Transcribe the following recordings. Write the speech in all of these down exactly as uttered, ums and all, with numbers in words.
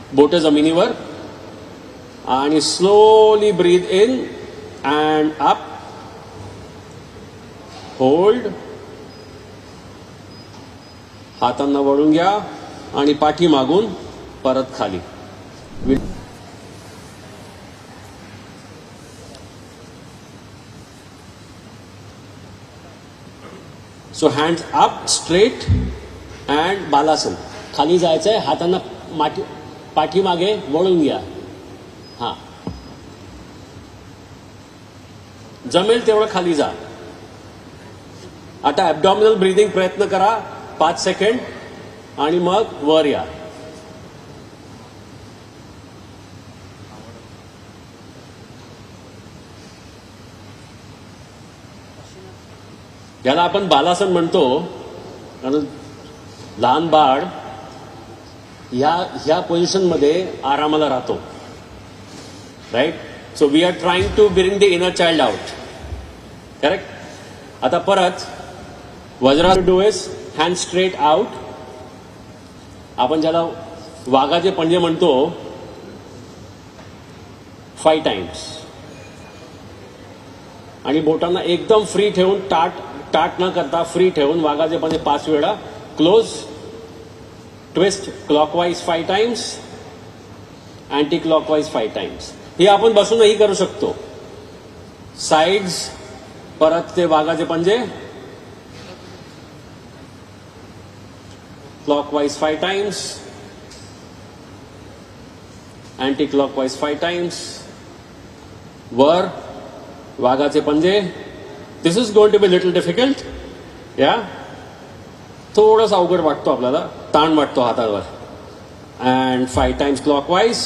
बोट जमिनीवर आणि slowly breathe in and up, hold, हातांना वळून घ्या आणि पाठी मागून परत खाली. So hands up straight and balasana. खाली जायचंय, हातांना माठी पाठीमागे वळून घ्या. हा, जमेल तेवढं खाली जा. आता ॲब्डॉमिनल ब्रीदिंग प्रयत्न करा पाच सेकंड आणि मग वर या. याला आपण बालासन म्हणतो, कारण लहान बाळ ह्या ह्या पोझिशनमध्ये आरामाला राहतो. Right. So we are trying to bring the inner child out. Correct. आता परत vajrasana do is hand straight out. आपण ज्याला वाघाचे पंजे म्हणतो, फाईव्ह टाइम्स. आणि बोटांना एकदम फ्री ठेवून, टाट टाट न करता फ्री ठेवून वाघाचे पंजे पाच वेळा. Close, twist clockwise five times, anti clockwise five times. हे आपण बसूनही करू शकतो. साइड्स, परत ते वाघाचे पंजे clockwise five times, anti clockwise five times. वर वाघाचे पंजे. This is going to be little difficult. Yeah, थोडंसं अवघड वाटतो आपल्याला, ताण वाटतो हातावर. And five times clockwise,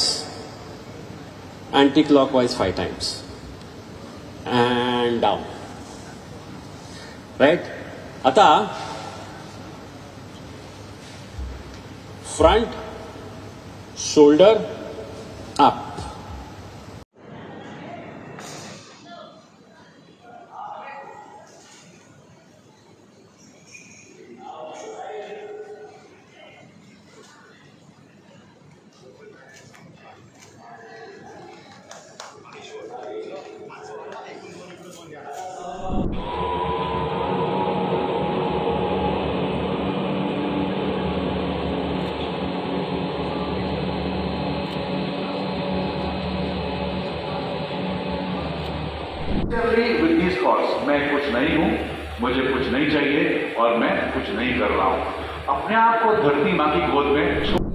anti clockwise five times, and down. Right. आता front shoulder up. with these thoughts, मैं कुछ नहीं हूं, मुझे कुछ नहीं चाहिए और मैं कुछ नहीं कर रहा हूं. अपने आप को धरती माँ की गोद में